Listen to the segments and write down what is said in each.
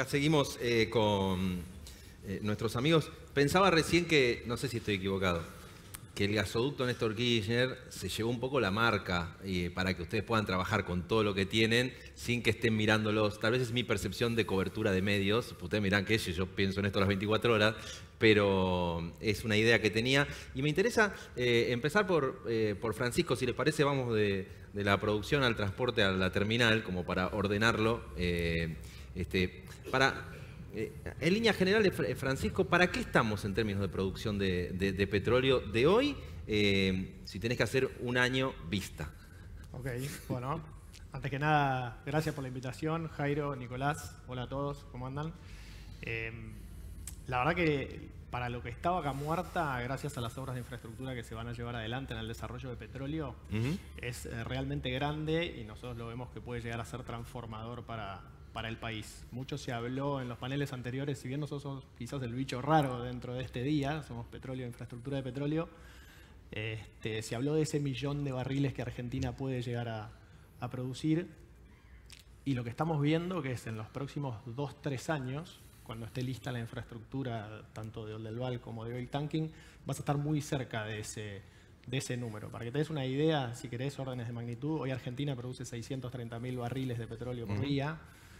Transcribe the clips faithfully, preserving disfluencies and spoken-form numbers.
acá seguimos eh, con eh, nuestros amigos. Pensaba recién que, no sé si estoy equivocado, que el gasoducto Néstor Kirchner se llevó un poco la marca eh, para que ustedes puedan trabajar con todo lo que tienen sin que estén mirándolos. Tal vez es mi percepción de cobertura de medios. Ustedes mirán que yo pienso en esto las veinticuatro horas, pero es una idea que tenía. Y me interesa eh, empezar por, eh, por Francisco, si les parece, vamos de, de la producción al transporte a la terminal, como para ordenarlo. Eh, este, para... Eh, en líneas generales, Francisco, ¿para qué estamos en términos de producción de, de, de petróleo de hoy, eh, si tenés que hacer un año vista? Ok, bueno, antes que nada, gracias por la invitación, Jairo, Nicolás, hola a todos, ¿cómo andan? Eh, la verdad que para lo que está Vaca Muerta, gracias a las obras de infraestructura que se van a llevar adelante en el desarrollo de petróleo, uh-huh. es eh, realmente grande y nosotros lo vemos que puede llegar a ser transformador para... para el país. Mucho se habló en los paneles anteriores, si bien nosotros somos quizás el bicho raro dentro de este día, somos petróleo, infraestructura de petróleo, este, se habló de ese millón de barriles que Argentina puede llegar a, a producir y lo que estamos viendo que es en los próximos dos, tres años, cuando esté lista la infraestructura tanto de Oldelval como de Oil Tanking, vas a estar muy cerca de ese, de ese número. Para que te des una idea, si querés órdenes de magnitud, hoy Argentina produce seiscientos treinta mil barriles de petróleo por uh-huh. día.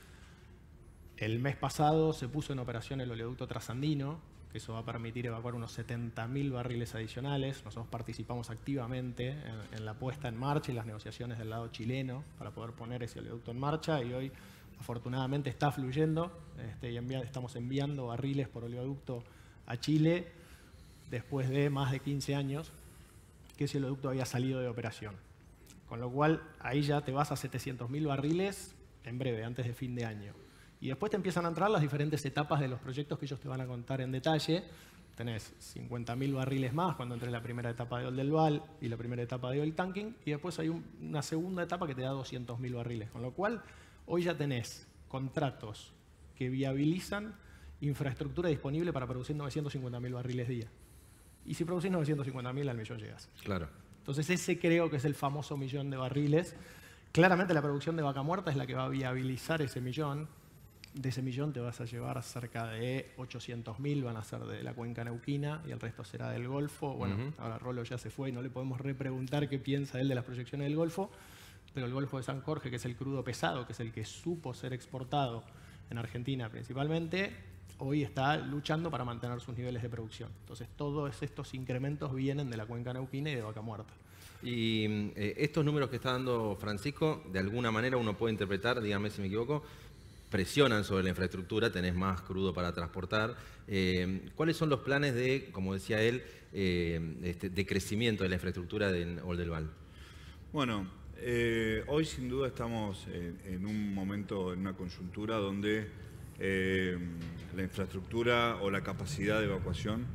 El mes pasado se puso en operación el oleoducto trasandino, que eso va a permitir evacuar unos setenta mil barriles adicionales. Nosotros participamos activamente en, en la puesta en marcha y las negociaciones del lado chileno para poder poner ese oleoducto en marcha y hoy afortunadamente está fluyendo este, y envia, estamos enviando barriles por oleoducto a Chile después de más de quince años que ese oleoducto había salido de operación. Con lo cual ahí ya te vas a setecientos mil barriles en breve, antes de fin de año. Y después te empiezan a entrar las diferentes etapas de los proyectos que ellos te van a contar en detalle. Tenés cincuenta mil barriles más cuando entres la primera etapa de Oldelval y la primera etapa de Oil Tanking. Y después hay un, una segunda etapa que te da doscientos mil barriles. Con lo cual, hoy ya tenés contratos que viabilizan infraestructura disponible para producir novecientos cincuenta mil barriles día. Y si producís novecientos cincuenta mil, al millón llegás. Claro. Entonces ese creo que es el famoso millón de barriles. Claramente la producción de Vaca Muerta es la que va a viabilizar ese millón. De ese millón te vas a llevar cerca de ochocientos mil, van a ser de la cuenca neuquina y el resto será del Golfo. Bueno, uh-huh. ahora Rolo ya se fue y no le podemos repreguntar qué piensa él de las proyecciones del Golfo, pero el Golfo de San Jorge, que es el crudo pesado, que es el que supo ser exportado en Argentina principalmente, hoy está luchando para mantener sus niveles de producción. Entonces todos estos incrementos vienen de la cuenca neuquina y de Vaca Muerta. Y eh, estos números que está dando Francisco, de alguna manera uno puede interpretar, dígame si me equivoco, presionan sobre la infraestructura, tenés más crudo para transportar. Eh, ¿Cuáles son los planes de, como decía él, eh, este, de crecimiento de la infraestructura de Oldelval? Bueno, eh, hoy sin duda estamos en, en un momento, en una coyuntura donde eh, la infraestructura o la capacidad de evacuación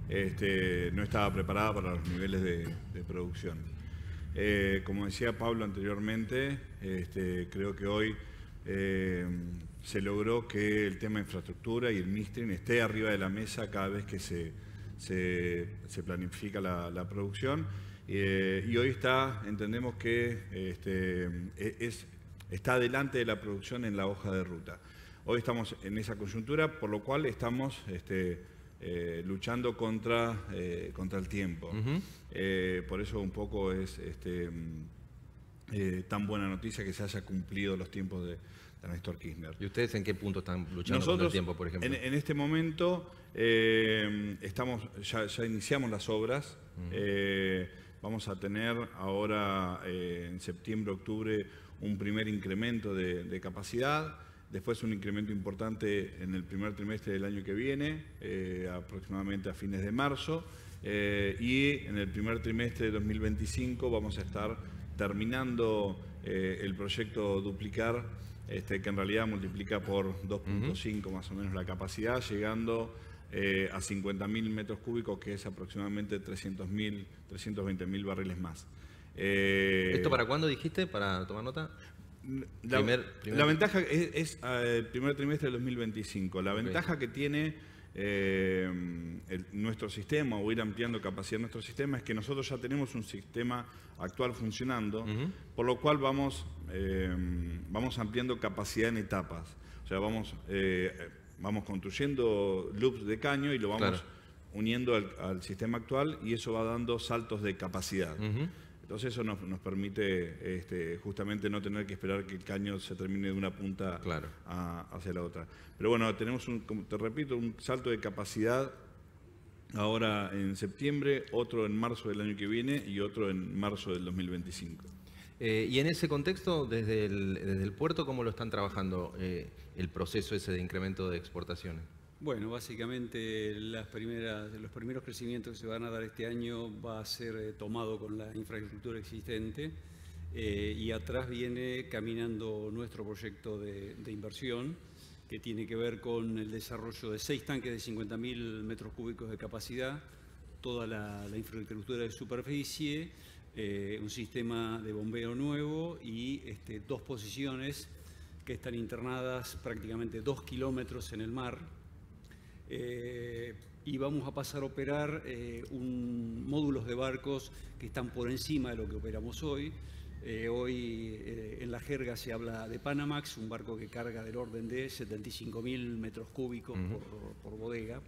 este, no estaba preparada para los niveles de, de producción. Eh, como decía Pablo anteriormente, este, creo que hoy Eh, se logró que el tema de infraestructura y el midstream esté arriba de la mesa cada vez que se, se, se planifica la, la producción eh, y hoy está, entendemos que este, es, está adelante de la producción en la hoja de ruta. Hoy estamos en esa coyuntura, por lo cual estamos este, eh, luchando contra, eh, contra el tiempo. Uh-huh. eh, por eso un poco es este, eh, tan buena noticia que se haya cumplido los tiempos de de Néstor Kirchner. ¿Y ustedes en qué punto están luchando Nosotros, contra el tiempo, por ejemplo? En, en este momento eh, estamos, ya, ya iniciamos las obras. Uh-huh. eh, vamos a tener ahora eh, en septiembre, octubre un primer incremento de, de capacidad. Después un incremento importante en el primer trimestre del año que viene, eh, aproximadamente a fines de marzo. Eh, y en el primer trimestre de dos mil veinticinco vamos a estar terminando eh, el proyecto Duplicar, Este, que en realidad multiplica por dos punto cinco uh-huh. más o menos la capacidad, llegando eh, a cincuenta mil metros cúbicos, que es aproximadamente trescientos mil, trescientos veinte mil barriles más. Eh, ¿Esto para cuándo dijiste, para tomar nota? La, primer, primer... la ventaja es, es uh, el primer trimestre del dos mil veinticinco. La okay. ventaja que tiene eh, el, nuestro sistema o ir ampliando capacidad de nuestro sistema es que nosotros ya tenemos un sistema actual funcionando, uh-huh. por lo cual vamos, eh, vamos ampliando capacidad en etapas. O sea, vamos, eh, vamos construyendo loops de caño y lo vamos claro. uniendo al, al sistema actual y eso va dando saltos de capacidad. Uh-huh. Entonces eso nos, nos permite este, justamente no tener que esperar que el caño se termine de una punta claro. a, hacia la otra. Pero bueno, tenemos, un, como te repito, un salto de capacidad ahora en septiembre, otro en marzo del año que viene y otro en marzo del dos mil veinticinco. Eh, y en ese contexto, desde el, desde el puerto, ¿cómo lo están trabajando eh, el proceso ese de incremento de exportaciones? Bueno, básicamente las primeras, los primeros crecimientos que se van a dar este año va a ser eh, tomado con la infraestructura existente eh, y atrás viene caminando nuestro proyecto de, de inversión que tiene que ver con el desarrollo de seis tanques de cincuenta mil metros cúbicos de capacidad, toda la, la infraestructura de superficie, eh, un sistema de bombeo nuevo y este, dos posiciones que están internadas prácticamente dos kilómetros en el mar. Eh, y vamos a pasar a operar eh, un, módulos de barcos que están por encima de lo que operamos hoy. Eh, hoy eh, en la jerga se habla de Panamax, un barco que carga del orden de setenta y cinco mil metros cúbicos uh-huh. por, por bodega.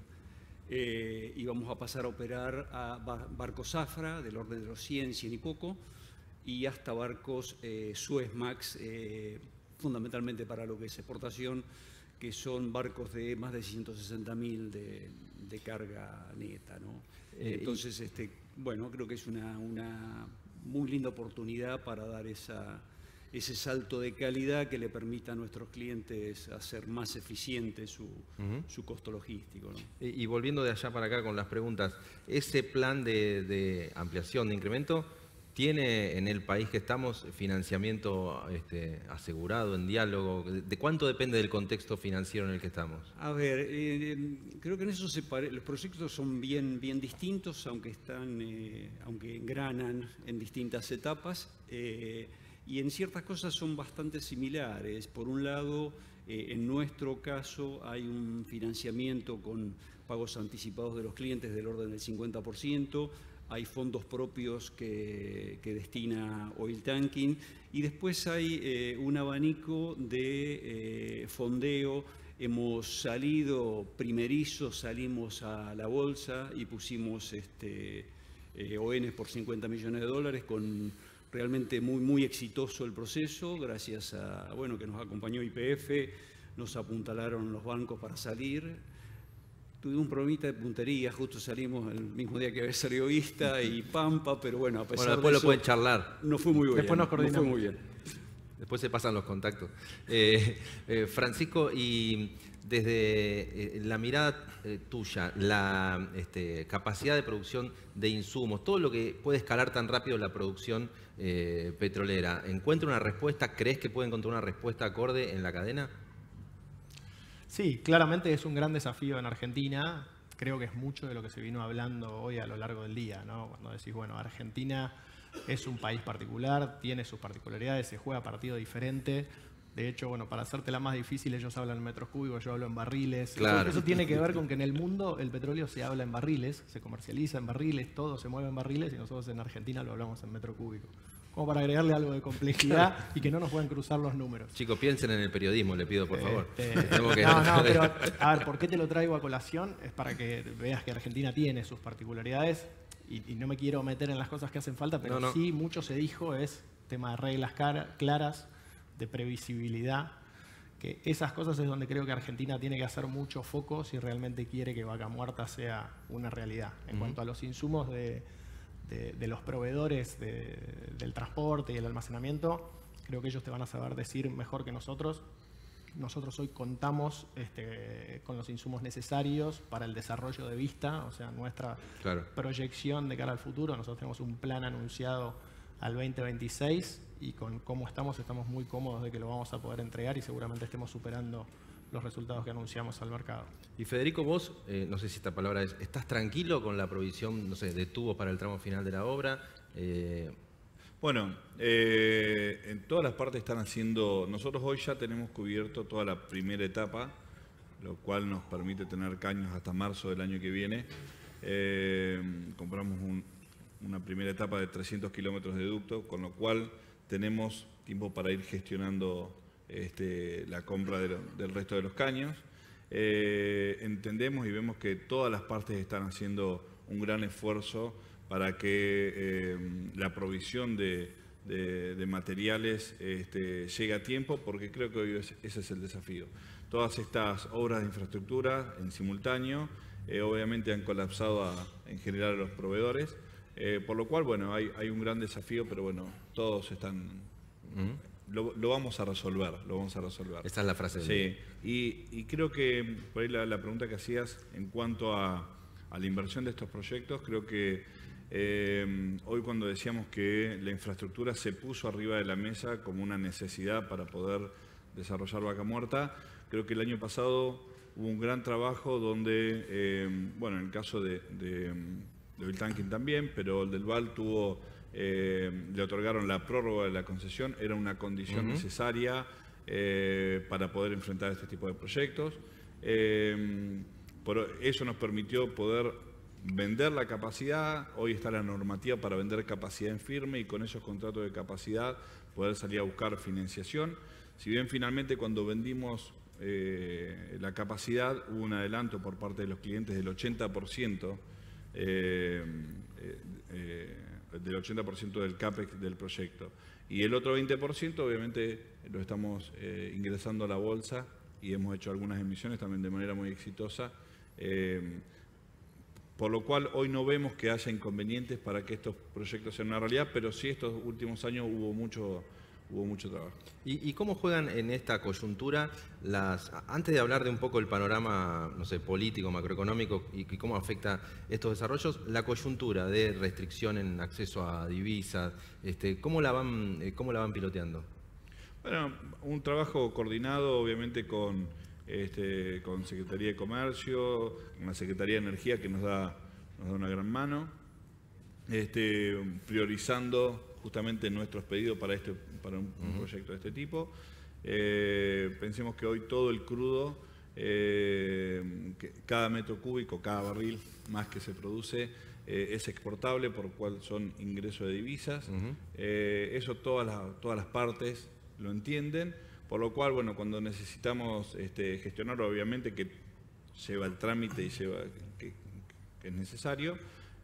Eh, y vamos a pasar a operar a barcos Zafra del orden de los cien, cien y poco, y hasta barcos eh, Suezmax, eh, fundamentalmente para lo que es exportación, que son barcos de más de ciento sesenta mil de, de carga neta, ¿no? Eh, Entonces, este, bueno, creo que es una, una muy linda oportunidad para dar esa, ese salto de calidad que le permita a nuestros clientes hacer más eficiente su, uh-huh. su costo logístico, ¿no? Y, y volviendo de allá para acá con las preguntas, ¿ese plan de, de ampliación, de incremento, tiene en el país que estamos financiamiento este, asegurado, en diálogo? ¿De cuánto depende del contexto financiero en el que estamos? A ver, eh, creo que en eso se pare... los proyectos son bien, bien distintos, aunque, están, eh, aunque engranan en distintas etapas, eh, y en ciertas cosas son bastante similares. Por un lado, eh, en nuestro caso hay un financiamiento con pagos anticipados de los clientes del orden del cincuenta por ciento, hay fondos propios que, que destina Oil Tanking y después hay eh, un abanico de eh, fondeo. Hemos salido primerizos, salimos a la bolsa y pusimos este, eh, O Ns por cincuenta millones de dólares con realmente muy, muy exitoso el proceso, gracias a, bueno, que nos acompañó Y P F, nos apuntalaron los bancos para salir. Tuvimos un problemita de puntería, justo salimos el mismo día que había salido Vista y Pampa, pero bueno, a pesar bueno, después de lo eso, pueden charlar. No fue muy bien. Después nos coordinamos. No fue muy bien. Después se pasan los contactos. Eh, eh, Francisco, y desde eh, la mirada eh, tuya, la este, capacidad de producción de insumos, todo lo que puede escalar tan rápido la producción eh, petrolera, ¿encuentra una respuesta? ¿Crees que puede encontrar una respuesta acorde en la cadena? Sí, claramente es un gran desafío en Argentina. Creo que es mucho de lo que se vino hablando hoy a lo largo del día, ¿no? Cuando decís, bueno, Argentina es un país particular, tiene sus particularidades, se juega partido diferente. De hecho, bueno, para hacértela más difícil, ellos hablan en metros cúbicos, yo hablo en barriles. Claro. Eso, eso tiene que ver con que en el mundo el petróleo se habla en barriles, se comercializa en barriles, todo se mueve en barriles y nosotros en Argentina lo hablamos en metro cúbico. Como para agregarle algo de complejidad y que no nos puedan cruzar los números. Chicos, piensen en el periodismo, le pido por favor. Eh, eh, que... No, no, pero a ver, ¿por qué te lo traigo a colación? Es para que veas que Argentina tiene sus particularidades y, y no me quiero meter en las cosas que hacen falta, pero no, no. sí mucho se dijo, es tema de reglas cara, claras, de previsibilidad, que esas cosas es donde creo que Argentina tiene que hacer mucho foco si realmente quiere que Vaca Muerta sea una realidad. En uh-huh. cuanto a los insumos de... De, de los proveedores de, del transporte y el almacenamiento, creo que ellos te van a saber decir mejor que nosotros. Nosotros hoy contamos este, con los insumos necesarios para el desarrollo de Vista, o sea, nuestra claro. proyección de cara al futuro. Nosotros tenemos un plan anunciado al veinte veintiséis y con cómo estamos, estamos muy cómodos de que lo vamos a poder entregar y seguramente estemos superando los resultados que anunciamos al mercado. Y Federico, vos, eh, no sé si esta palabra es, ¿estás tranquilo con la provisión, no sé, de tubos para el tramo final de la obra? Eh... Bueno, eh, en todas las partes están haciendo, nosotros hoy ya tenemos cubierto toda la primera etapa lo cual nos permite tener caños hasta marzo del año que viene. Eh, compramos un, una primera etapa de trescientos kilómetros de ducto, con lo cual tenemos tiempo para ir gestionando este, la compra de lo, del resto de los caños. Eh, entendemos y vemos que todas las partes están haciendo un gran esfuerzo para que eh, la provisión de, de, de materiales este, llegue a tiempo, porque creo que hoy es, ese es el desafío. Todas estas obras de infraestructura en simultáneo eh, obviamente han colapsado a, en general a los proveedores, eh, por lo cual bueno, hay, hay un gran desafío, pero bueno, todos están... Uh-huh. Lo, lo vamos a resolver, lo vamos a resolver. Esta es la frase. Sí, y, y creo que por ahí la, la pregunta que hacías en cuanto a, a la inversión de estos proyectos, creo que eh, hoy cuando decíamos que la infraestructura se puso arriba de la mesa como una necesidad para poder desarrollar Vaca Muerta, creo que el año pasado hubo un gran trabajo donde, eh, bueno, en el caso de, de, de Oil Tanking también, pero el del V A L tuvo... Eh, le otorgaron la prórroga de la concesión, era una condición uh-huh. necesaria eh, para poder enfrentar este tipo de proyectos. Eh, por eso nos permitió poder vender la capacidad, hoy está la normativa para vender capacidad en firme y con esos contratos de capacidad poder salir a buscar financiación. Si bien finalmente cuando vendimos eh, la capacidad hubo un adelanto por parte de los clientes del ochenta por ciento, eh, eh, eh, del ochenta por ciento del CAPEX del proyecto. Y el otro veinte por ciento obviamente lo estamos eh, ingresando a la bolsa y hemos hecho algunas emisiones también de manera muy exitosa, eh, por lo cual hoy no vemos que haya inconvenientes para que estos proyectos sean una realidad, pero sí estos últimos años hubo mucho, hubo mucho trabajo. ¿Y, ¿Y cómo juegan en esta coyuntura las, antes de hablar de un poco el panorama, no sé, político, macroeconómico y, y cómo afecta estos desarrollos, la coyuntura de restricción en acceso a divisas, este, ¿cómo la van, cómo la van piloteando? Bueno, un trabajo coordinado obviamente con, este, con Secretaría de Comercio, con la Secretaría de Energía que nos da, nos da una gran mano, este, priorizando justamente nuestros pedidos para, este, para un, un proyecto de este tipo. Eh, pensemos que hoy todo el crudo, eh, que cada metro cúbico, cada barril más que se produce, eh, es exportable, por lo cual son ingresos de divisas. Uh-huh. eh, eso todas las, todas las partes lo entienden, por lo cual, bueno, cuando necesitamos este, gestionarlo, obviamente que lleva el trámite y lleva que, que es necesario.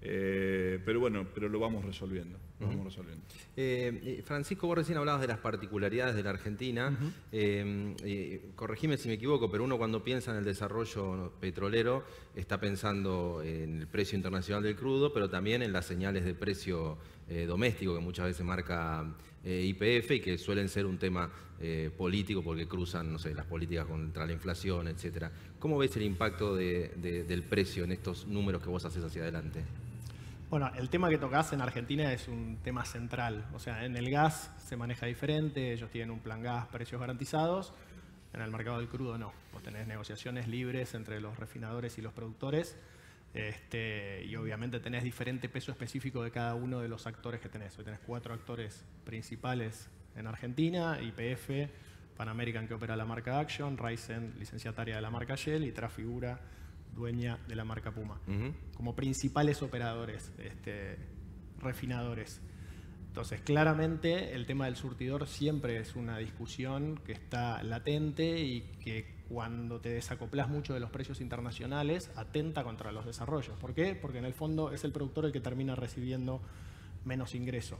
Eh, pero bueno, pero lo vamos resolviendo. Lo vamos resolviendo. Eh, Francisco, vos recién hablabas de las particularidades de la Argentina. Uh-huh. eh, eh, corregime si me equivoco, pero uno cuando piensa en el desarrollo petrolero está pensando en el precio internacional del crudo, pero también en las señales de precio eh, doméstico que muchas veces marca eh, Y P F y que suelen ser un tema eh, político porque cruzan, no sé, las políticas contra la inflación, etcétera. ¿Cómo ves el impacto de, de, del precio en estos números que vos haces hacia adelante? Bueno, el tema que tocás en Argentina es un tema central. O sea, en el gas se maneja diferente, ellos tienen un plan gas, precios garantizados. En el mercado del crudo no. Vos tenés negociaciones libres entre los refinadores y los productores. Este, y obviamente tenés diferente peso específico de cada uno de los actores que tenés. Hoy tenés cuatro actores principales en Argentina: Y P F, Pan American, que opera la marca Action, Raisen, licenciataria de la marca Shell, y Trafigura, dueña de la marca Puma, uh-huh. como principales operadores, este, refinadores. Entonces, claramente, el tema del surtidor siempre es una discusión que está latente y que cuando te desacoplás mucho de los precios internacionales, atenta contra los desarrollos. ¿Por qué? Porque en el fondo es el productor el que termina recibiendo menos ingreso.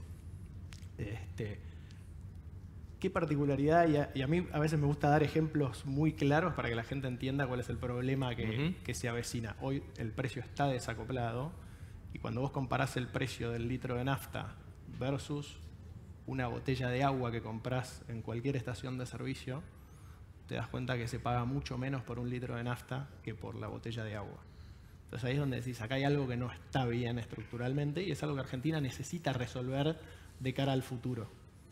Este, ¿Qué particularidad? Y a, y a mí a veces me gusta dar ejemplos muy claros para que la gente entienda cuál es el problema que, uh-huh. que se avecina. Hoy el precio está desacoplado y cuando vos comparás el precio del litro de nafta versus una botella de agua que comprás en cualquier estación de servicio, te das cuenta que se paga mucho menos por un litro de nafta que por la botella de agua. Entonces ahí es donde decís, acá hay algo que no está bien estructuralmente y es algo que Argentina necesita resolver de cara al futuro.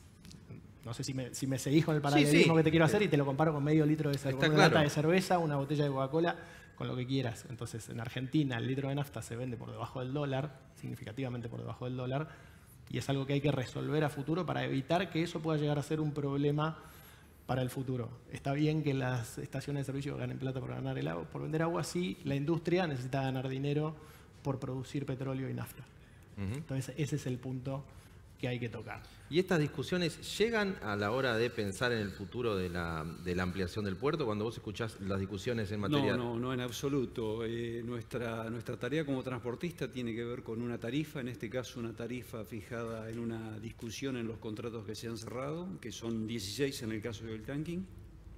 No sé si me, si me seguís con el paralelismo sí, sí. que te quiero hacer y te lo comparo con medio litro de, cerve- una lata de cerveza, una botella de Coca-Cola, con lo que quieras. Entonces, en Argentina el litro de nafta se vende por debajo del dólar, significativamente por debajo del dólar, y es algo que hay que resolver a futuro para evitar que eso pueda llegar a ser un problema para el futuro. Está bien que las estaciones de servicio ganen plata por ganar el agua, por vender agua, sí, la industria necesita ganar dinero por producir petróleo y nafta. Uh-huh. Entonces ese es el punto que hay que tocar. ¿Y estas discusiones llegan a la hora de pensar en el futuro de la, de la ampliación del puerto? Cuando vos escuchás las discusiones en materia... No, no, no en absoluto. Eh, nuestra, nuestra tarea como transportista tiene que ver con una tarifa, en este caso una tarifa fijada en una discusión en los contratos que se han cerrado, que son dieciséis en el caso del tanking.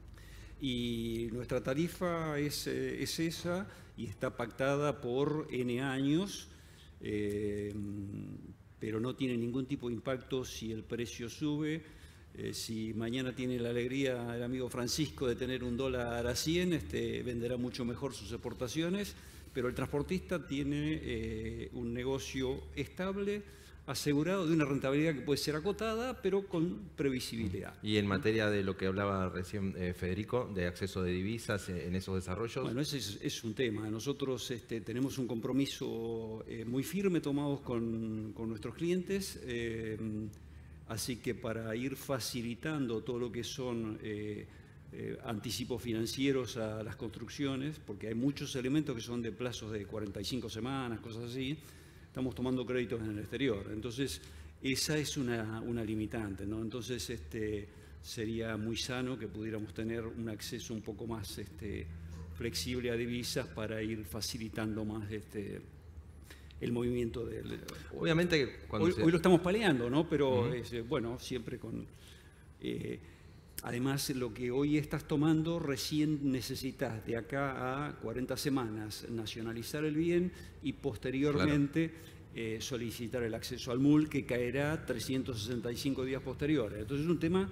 Y nuestra tarifa es, eh, es esa y está pactada por N años, eh, pero no tiene ningún tipo de impacto si el precio sube. Eh, si mañana tiene la alegría el amigo Francisco de tener un dólar a cien, este, venderá mucho mejor sus exportaciones, pero el transportista tiene eh, un negocio estable, asegurado, de una rentabilidad que puede ser acotada, pero con previsibilidad. Y en materia de lo que hablaba recién eh, Federico, de acceso de divisas eh, en esos desarrollos. Bueno, ese es, es un tema. Nosotros este, tenemos un compromiso eh, muy firme tomados con, con nuestros clientes, eh, así que para ir facilitando todo lo que son eh, eh, anticipos financieros a las construcciones, porque hay muchos elementos que son de plazos de cuarenta y cinco semanas, cosas así, estamos tomando créditos en el exterior. Entonces, esa es una, una limitante, ¿no? Entonces, este, sería muy sano que pudiéramos tener un acceso un poco más este, flexible a divisas para ir facilitando más este, el movimiento del... Obviamente, cuando hoy, se... hoy lo estamos peleando, ¿no? Pero, uh-huh. es, bueno, siempre con... Eh, Además, lo que hoy estás tomando, recién necesitas de acá a cuarenta semanas nacionalizar el bien y posteriormente claro. eh, solicitar el acceso al M U L, que caerá trescientos sesenta y cinco días posteriores. Entonces es un tema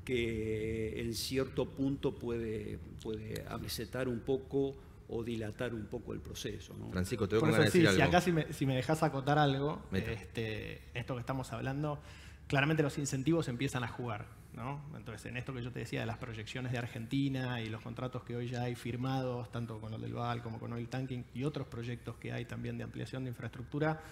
que en cierto punto puede, puede amesetar un poco o dilatar un poco el proceso, ¿no? Francisco, te voy Por a eso, decir sí, algo. Si acá si me, si me dejas acotar algo, este, esto que estamos hablando, claramente los incentivos empiezan a jugar, ¿no? Entonces, en esto que yo te decía de las proyecciones de Argentina y los contratos que hoy ya hay firmados, tanto con el del Val como con Oil Tanking y otros proyectos que hay también de ampliación de infraestructura,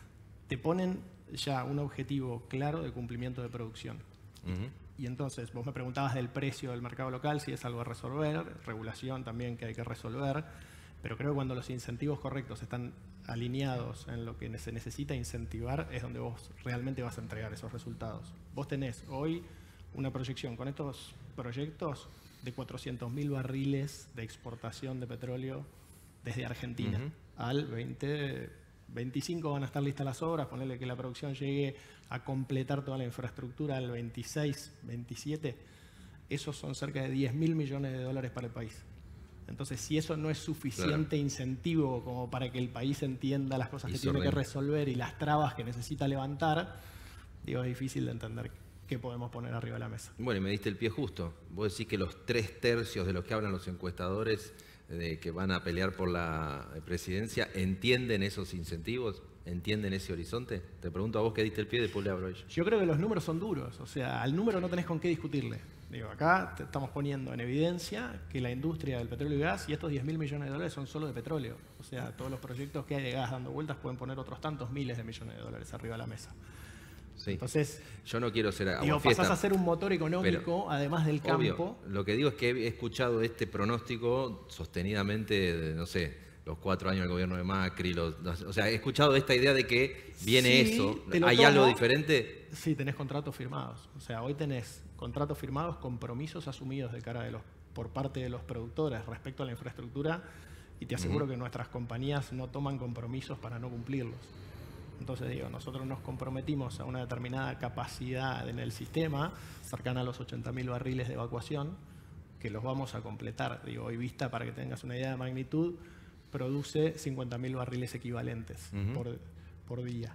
te ponen ya un objetivo claro de cumplimiento de producción. Uh-huh. Y entonces, vos me preguntabas del precio del mercado local, si es algo a resolver, regulación también que hay que resolver, pero creo que cuando los incentivos correctos están alineados en lo que se necesita incentivar, es donde vos realmente vas a entregar esos resultados. Vos tenés hoy una proyección con estos proyectos de cuatrocientos mil barriles de exportación de petróleo desde Argentina. Uh-huh. Al veinte veinticinco van a estar listas las obras, ponerle que la producción llegue a completar toda la infraestructura al veintiséis, veintisiete. Esos son cerca de diez mil millones de dólares para el país. Entonces, si eso no es suficiente claro. incentivo como para que el país entienda las cosas y que tiene que resolver y las trabas que necesita levantar, digo, es difícil de entender qué podemos poner arriba de la mesa. Bueno, y me diste el pie justo. Vos decís que los tres tercios de los que hablan los encuestadores de que van a pelear por la presidencia entienden esos incentivos, entienden ese horizonte. Te pregunto a vos que diste el pie, después le abro a ellos. Yo creo que los números son duros. O sea, al número no tenés con qué discutirle. Digo, acá te estamos poniendo en evidencia que la industria del petróleo y gas y estos diez mil millones de dólares son solo de petróleo. O sea, todos los proyectos que hay de gas dando vueltas pueden poner otros tantos miles de millones de dólares arriba de la mesa. Sí. Entonces, yo no quiero ser digo, pasás a ser un motor económico, pero, además del campo. Obvio, lo que digo es que he escuchado este pronóstico sostenidamente, de, no sé, los cuatro años del gobierno de Macri, los, los, o sea, he escuchado esta idea de que viene sí, eso. ¿Hay tomo, algo diferente? Sí, tenés contratos firmados. O sea, hoy tenés contratos firmados, compromisos asumidos de cara de los, por parte de los productores respecto a la infraestructura, y te aseguro uh-huh. que nuestras compañías no toman compromisos para no cumplirlos. Entonces, digo, nosotros nos comprometimos a una determinada capacidad en el sistema, cercana a los ochenta mil barriles de evacuación, que los vamos a completar. Digo, hoy Vista, para que tengas una idea de magnitud, produce cincuenta mil barriles equivalentes uh-huh. por, por día.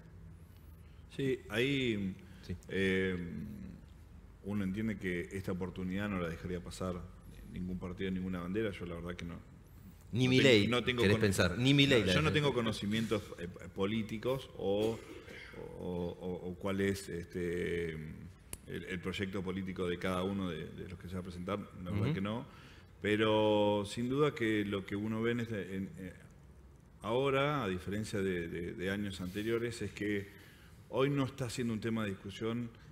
Sí, ahí sí. Eh, uno entiende que esta oportunidad no la dejaría pasar ningún partido, ninguna bandera. Yo la verdad que no. Ni mi ley, no querés con... pensar, ni mi ley. No, yo no tengo conocimientos eh, políticos o, o, o, o cuál es este, el, el proyecto político de cada uno de, de los que se va a presentar, la verdad uh-huh. que no. Pero sin duda que lo que uno ve en este, en, eh, ahora, a diferencia de, de, de años anteriores, es que hoy no está siendo un tema de discusión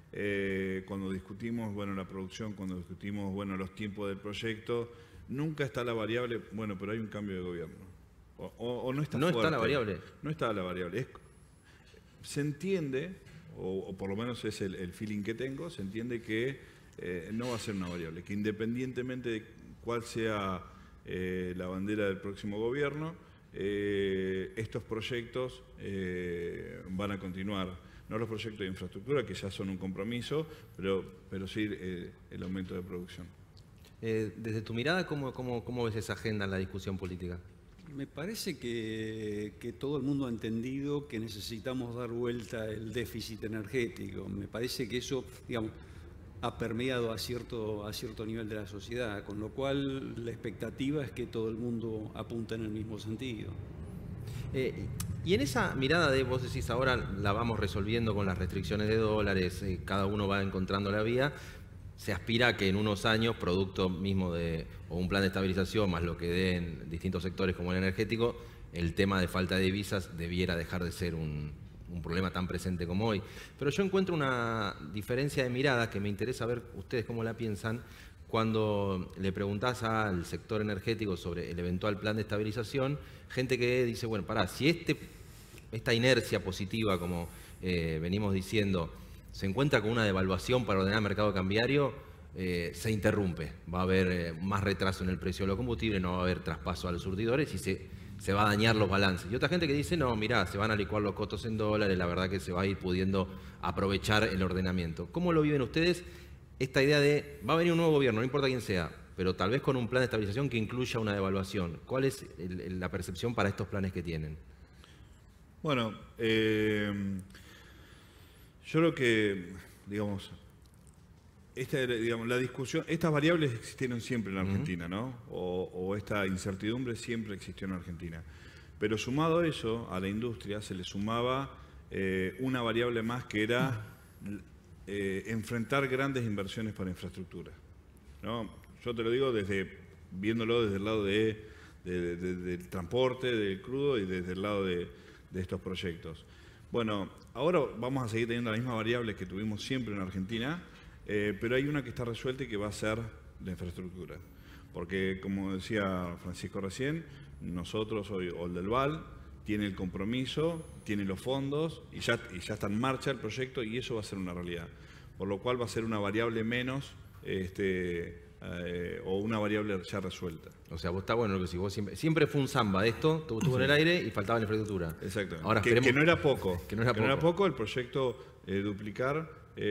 eh, cuando discutimos, bueno, la producción, cuando discutimos, bueno, los tiempos del proyecto, nunca está la variable, bueno, pero hay un cambio de gobierno. O, o, o no está No fuerte. está la variable. No está la variable. Es, se entiende, o, o por lo menos es el, el feeling que tengo, se entiende que eh, no va a ser una variable, que independientemente de cuál sea eh, la bandera del próximo gobierno, eh, estos proyectos eh, van a continuar. No los proyectos de infraestructura, que ya son un compromiso, pero, pero sí eh, el aumento de producción. Eh, desde tu mirada, ¿cómo, cómo, ¿cómo ves esa agenda en la discusión política? Me parece que, que todo el mundo ha entendido que necesitamos dar vuelta el déficit energético. Me parece que eso, digamos, ha permeado a cierto, a cierto nivel de la sociedad, con lo cual la expectativa es que todo el mundo apunte en el mismo sentido. Eh, y en esa mirada de, vos decís, ahora la vamos resolviendo con las restricciones de dólares, eh, cada uno va encontrando la vía, se aspira a que en unos años, producto mismo de o un plan de estabilización, más lo que den distintos sectores como el energético, el tema de falta de divisas debiera dejar de ser un, un problema tan presente como hoy. Pero yo encuentro una diferencia de mirada que me interesa ver ustedes cómo la piensan cuando le preguntás al sector energético sobre el eventual plan de estabilización, gente que dice, bueno, pará, si este, esta inercia positiva, como eh, venimos diciendo, se encuentra con una devaluación para ordenar el mercado cambiario, eh, se interrumpe. Va a haber eh, más retraso en el precio de los combustibles, no va a haber traspaso a los surtidores y se, se va a dañar los balances. Y otra gente que dice, no, mirá, se van a licuar los costos en dólares, la verdad que se va a ir pudiendo aprovechar el ordenamiento. ¿Cómo lo viven ustedes? Esta idea de, va a venir un nuevo gobierno, no importa quién sea, pero tal vez con un plan de estabilización que incluya una devaluación. ¿Cuál es el, el, la percepción para estos planes que tienen? Bueno, eh, yo creo que, digamos, esta, digamos, la discusión, estas variables existieron siempre en Argentina, ¿no? O, o esta incertidumbre siempre existió en Argentina. Pero sumado a eso, a la industria, se le sumaba eh, una variable más que era eh, enfrentar grandes inversiones para infraestructura, ¿no? Yo te lo digo desde, viéndolo desde el lado de, de, de, del transporte, del crudo y desde el lado de, de estos proyectos. Bueno, ahora vamos a seguir teniendo las mismas variables que tuvimos siempre en Argentina, eh, pero hay una que está resuelta y que va a ser la infraestructura. Porque, como decía Francisco recién, nosotros hoy, Oldelval, tiene el compromiso, tiene los fondos y ya, y ya está en marcha el proyecto y eso va a ser una realidad. Por lo cual va a ser una variable menos este, eh, o una variable ya resuelta. O sea, vos está bueno lo que si vos siempre, siempre fue un samba esto, estuvo, estuvo en el aire y faltaba la infraestructura. Exactamente. Ahora que, esperemos... que no era poco. Que no era, que poco. No era poco. El proyecto eh, duplicar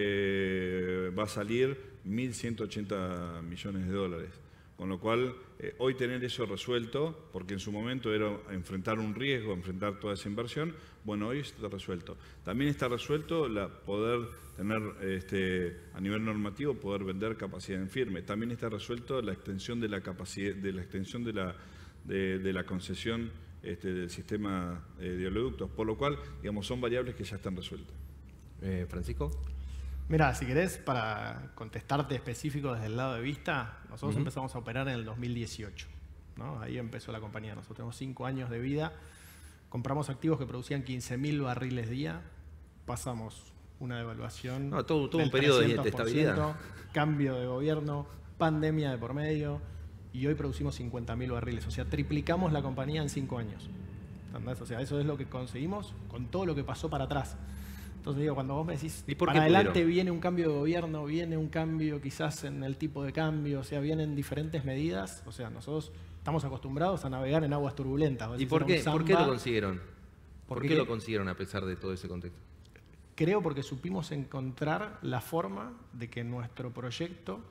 eh, va a salir mil ciento ochenta millones de dólares. Con lo cual, eh, hoy tener eso resuelto, porque en su momento era enfrentar un riesgo, enfrentar toda esa inversión, bueno, hoy está resuelto. También está resuelto la poder tener, este, a nivel normativo, poder vender capacidad en firme. También está resuelto la extensión de la capacidad, de la extensión de la, de, de la concesión este, del sistema eh, de oleoductos, por lo cual, digamos, son variables que ya están resueltas. Eh, Francisco. Mira, si querés, para contestarte específico desde el lado de vista, nosotros uh-huh. empezamos a operar en el dos mil dieciocho, ¿no? Ahí empezó la compañía. Nosotros tenemos cinco años de vida, compramos activos que producían quince mil barriles día, pasamos una devaluación. No, todo, todo un periodo de estabilidad. Cambio de gobierno, pandemia de por medio, y hoy producimos cincuenta mil barriles. O sea, triplicamos la compañía en cinco años. ¿Entendés? O sea, eso es lo que conseguimos con todo lo que pasó para atrás. Entonces digo, cuando vos me decís, ¿Y por para qué adelante pudieron? Viene un cambio de gobierno, viene un cambio quizás en el tipo de cambio, o sea, vienen diferentes medidas, o sea, nosotros estamos acostumbrados a navegar en aguas turbulentas. ¿Y por qué, ¿por qué lo consiguieron? ¿Por, ¿Por qué, qué lo consiguieron a pesar de todo ese contexto? Creo porque supimos encontrar la forma de que nuestro proyecto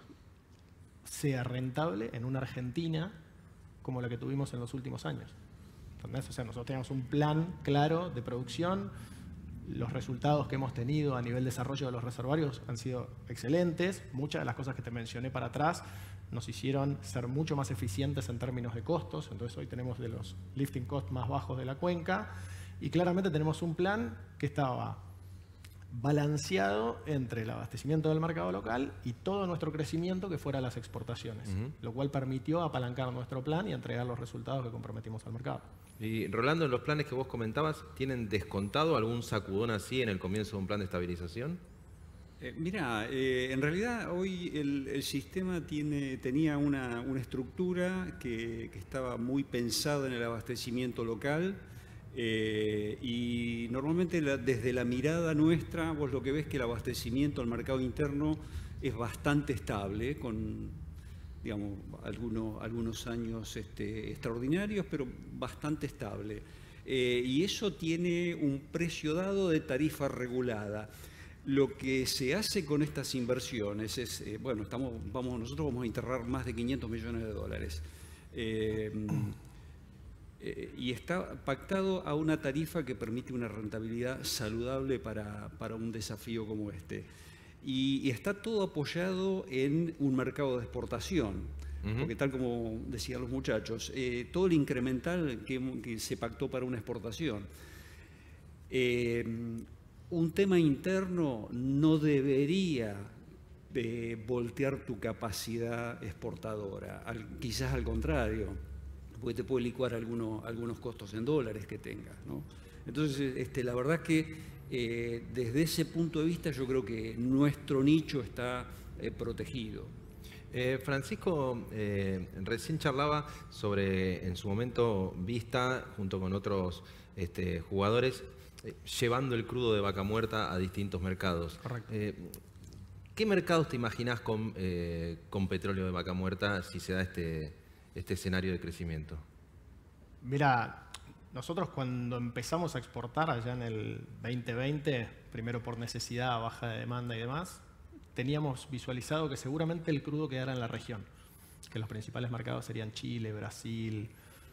sea rentable en una Argentina como la que tuvimos en los últimos años. ¿Entendés? O sea, nosotros teníamos un plan claro de producción. Los resultados que hemos tenido a nivel de desarrollo de los reservorios han sido excelentes. Muchas de las cosas que te mencioné para atrás nos hicieron ser mucho más eficientes en términos de costos. Entonces hoy tenemos de los lifting costs más bajos de la cuenca y claramente tenemos un plan que estaba balanceado entre el abastecimiento del mercado local y todo nuestro crecimiento que fuera las exportaciones, uh-huh. lo cual permitió apalancar nuestro plan y entregar los resultados que comprometimos al mercado. Y Rolando, en los planes que vos comentabas, ¿tienen descontado algún sacudón así en el comienzo de un plan de estabilización? Eh, mira, eh, en realidad hoy el, el sistema tiene, tenía una, una estructura que, que estaba muy pensada en el abastecimiento local eh, y normalmente la, desde la mirada nuestra vos lo que ves que el abastecimiento al mercado interno es bastante estable, con digamos, algunos, algunos años este, extraordinarios, pero bastante estable. Eh, y eso tiene un precio dado de tarifa regulada. Lo que se hace con estas inversiones es, eh, bueno, estamos, vamos, nosotros vamos a enterrar más de quinientos millones de dólares. Eh, eh, y está pactado a una tarifa que permite una rentabilidad saludable para, para un desafío como este. Y, y está todo apoyado en un mercado de exportación. Uh-huh. Porque tal como decían los muchachos, eh, todo el incremental que, que se pactó para una exportación. Eh, Un tema interno no debería de voltear tu capacidad exportadora, al, quizás al contrario, porque te puede licuar algunos, algunos costos en dólares que tengas, ¿no? Entonces, este, la verdad es que eh, desde ese punto de vista yo creo que nuestro nicho está eh, protegido. Eh, Francisco, eh, recién charlaba sobre, en su momento, Vista, junto con otros este, jugadores, eh, llevando el crudo de vaca muerta a distintos mercados. Correcto. Eh, ¿Qué mercados te imaginás con, eh, con petróleo de vaca muerta si se da este, este escenario de crecimiento? Mira, nosotros cuando empezamos a exportar allá en el veinte veinte, primero por necesidad, baja de demanda y demás, teníamos visualizado que seguramente el crudo quedara en la región, que los principales mercados serían Chile, Brasil,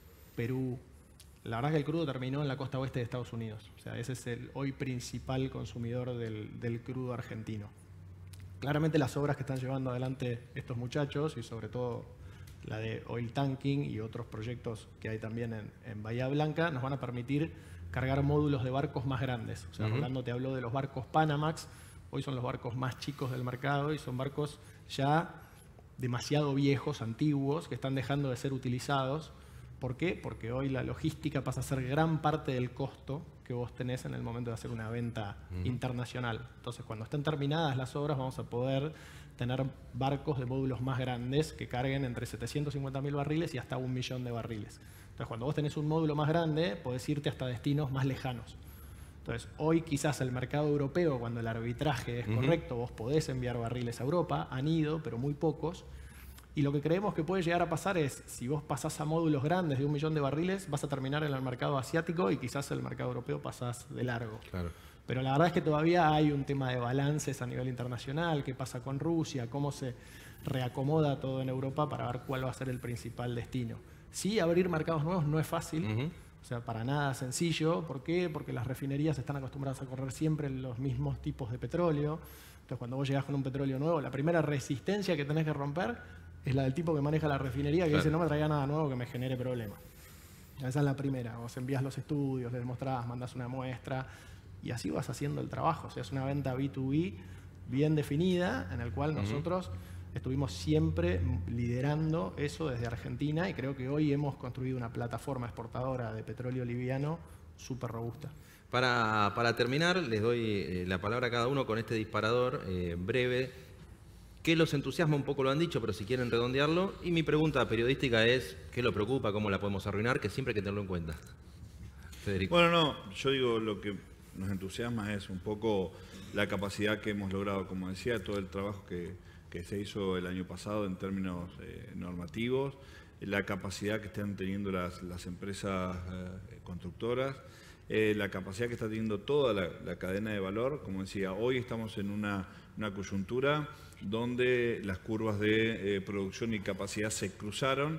Perú. La verdad es que el crudo terminó en la costa oeste de Estados Unidos. O sea, ese es el hoy principal consumidor del, del crudo argentino. Claramente las obras que están llevando adelante estos muchachos, y sobre todo la de Oil Tanking y otros proyectos que hay también en, en Bahía Blanca, nos van a permitir cargar módulos de barcos más grandes. O sea, uh-huh. Rolando te habló de los barcos Panamax. Hoy son los barcos más chicos del mercado y son barcos ya demasiado viejos, antiguos, que están dejando de ser utilizados. ¿Por qué? Porque hoy la logística pasa a ser gran parte del costo que vos tenés en el momento de hacer una venta uh-huh. internacional. Entonces, cuando estén terminadas las obras, vamos a poder tener barcos de módulos más grandes que carguen entre setecientos cincuenta mil barriles y hasta un millón de barriles. Entonces, cuando vos tenés un módulo más grande, podés irte hasta destinos más lejanos. Entonces, hoy quizás el mercado europeo, cuando el arbitraje es uh-huh. correcto, vos podés enviar barriles a Europa, han ido, pero muy pocos. Y lo que creemos que puede llegar a pasar es, si vos pasás a módulos grandes de un millón de barriles, vas a terminar en el mercado asiático y quizás el mercado europeo pasás de largo. Claro. Pero la verdad es que todavía hay un tema de balances a nivel internacional, qué pasa con Rusia, cómo se reacomoda todo en Europa para ver cuál va a ser el principal destino. Sí, abrir mercados nuevos no es fácil. Uh-huh. O sea, para nada sencillo. ¿Por qué? Porque las refinerías están acostumbradas a correr siempre los mismos tipos de petróleo. Entonces, cuando vos llegás con un petróleo nuevo, la primera resistencia que tenés que romper es la del tipo que maneja la refinería, que claro. dice, no me traiga nada nuevo que me genere problemas. Esa es la primera. Vos envías los estudios, les demostrás, mandás una muestra, y así vas haciendo el trabajo. O sea, es una venta B dos B bien definida, en el cual uh-huh. nosotros estuvimos siempre liderando eso desde Argentina, y creo que hoy hemos construido una plataforma exportadora de petróleo liviano súper robusta. Para, para terminar, les doy eh, la palabra a cada uno con este disparador eh, breve. ¿Qué los entusiasma? Un poco lo han dicho, pero si quieren redondearlo. Y mi pregunta periodística es, ¿qué lo preocupa? ¿Cómo la podemos arruinar? Que siempre hay que tenerlo en cuenta. Federico. Bueno, no, yo digo lo que nos entusiasma es un poco la capacidad que hemos logrado, como decía, todo el trabajo que, que se hizo el año pasado en términos eh, normativos, la capacidad que están teniendo las, las empresas eh, constructoras, eh, la capacidad que está teniendo toda la, la cadena de valor. Como decía, hoy estamos en una, una coyuntura donde las curvas de eh, producción y capacidad se cruzaron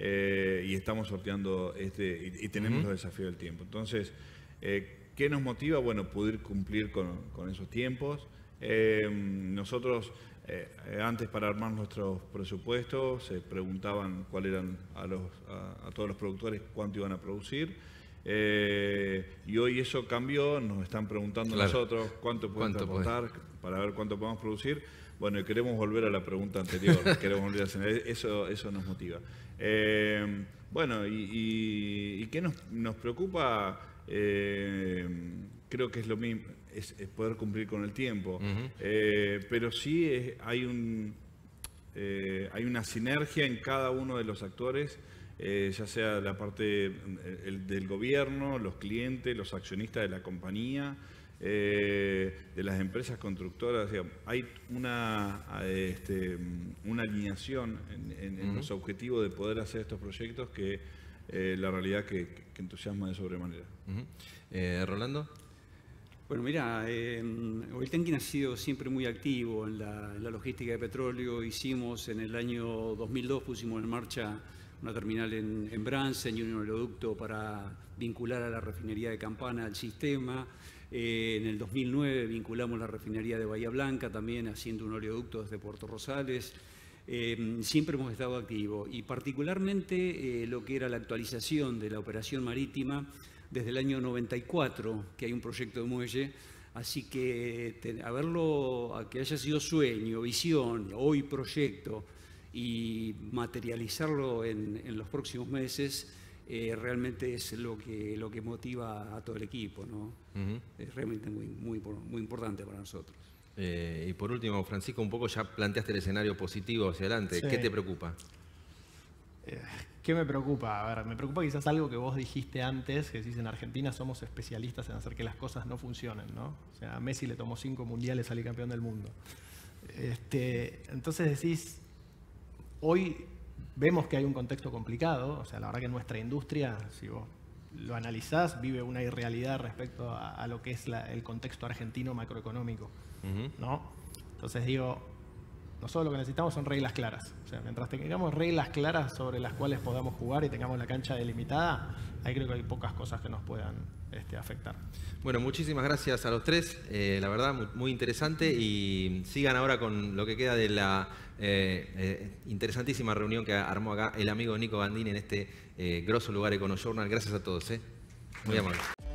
eh, y estamos sorteando este y, y tenemos uh-huh. los desafíos del tiempo. Entonces, eh, ¿qué nos motiva? Bueno, poder cumplir con, con esos tiempos. Eh, nosotros, eh, antes para armar nuestros presupuestos, se preguntaban cuáles eran a, los, a, a todos los productores cuánto iban a producir. Eh, y hoy eso cambió, nos están preguntando claro. nosotros cuánto pueden transportar para ver cuánto podemos producir. Bueno, y queremos volver a la pregunta anterior, queremos volver a hacer, eso, eso nos motiva. Eh, bueno, y, y, y ¿qué nos, nos preocupa? Eh, creo que es lo mismo, es, es poder cumplir con el tiempo. Uh-huh. eh, pero sí es, hay, un, eh, hay una sinergia en cada uno de los actores, eh, ya sea la parte el, del gobierno, los clientes, los accionistas de la compañía, eh, de las empresas constructoras. O sea, hay una, este, una alineación en, en, en uh-huh. los objetivos de poder hacer estos proyectos que eh, la realidad que, que entusiasma de sobremanera. Uh-huh. eh, Rolando. Bueno, mira, eh, Oiltanking ha sido siempre muy activo en la, en la logística de petróleo. Hicimos en el año dos mil dos, pusimos en marcha una terminal en, en Bransen y un oleoducto para vincular a la refinería de Campana al sistema. Eh, en el dos mil nueve vinculamos la refinería de Bahía Blanca también haciendo un oleoducto desde Puerto Rosales. Eh, siempre hemos estado activos y particularmente eh, lo que era la actualización de la operación marítima desde el año noventa y cuatro, que hay un proyecto de muelle, así que te, a verlo, a que haya sido sueño, visión, hoy proyecto y materializarlo en, en los próximos meses, Eh, realmente es lo que, lo que motiva a todo el equipo, ¿no? Uh-huh. Es realmente muy, muy, muy importante para nosotros. Eh, y por último, Francisco, un poco ya planteaste el escenario positivo hacia adelante. Sí. ¿Qué te preocupa? Eh, ¿Qué me preocupa? A ver, me preocupa quizás algo que vos dijiste antes, que decís en Argentina somos especialistas en hacer que las cosas no funcionen, ¿no? O sea, a Messi le tomó cinco mundiales, salir campeón del mundo. Este, entonces decís, hoy vemos que hay un contexto complicado, o sea, la verdad que nuestra industria, si vos lo analizás, vive una irrealidad respecto a, a lo que es la, el contexto argentino macroeconómico, uh-huh. ¿no? Entonces digo, nosotros lo que necesitamos son reglas claras. O sea, mientras tengamos reglas claras sobre las cuales podamos jugar y tengamos la cancha delimitada, ahí creo que hay pocas cosas que nos puedan este, afectar. Bueno, muchísimas gracias a los tres, eh, la verdad muy, muy interesante, y sigan ahora con lo que queda de la eh, eh, interesantísima reunión que armó acá el amigo Nico Bandini en este eh, grosso lugar EconoJournal. Gracias a todos, eh. Muy amables.